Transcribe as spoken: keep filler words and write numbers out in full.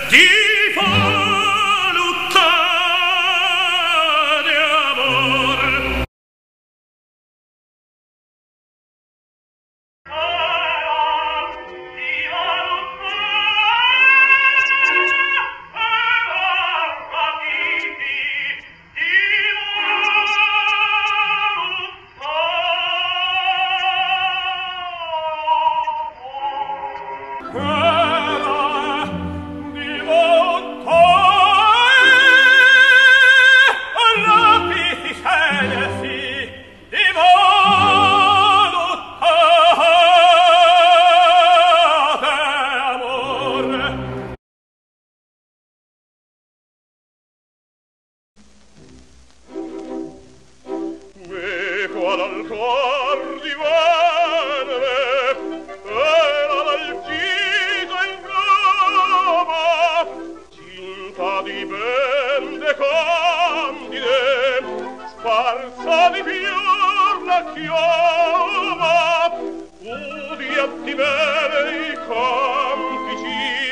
ti fa lottare amor. Qual al cor di Venere era l'altita in gama, cinta di bende candide, sparsa di fior la chioma, udi a di bere i campi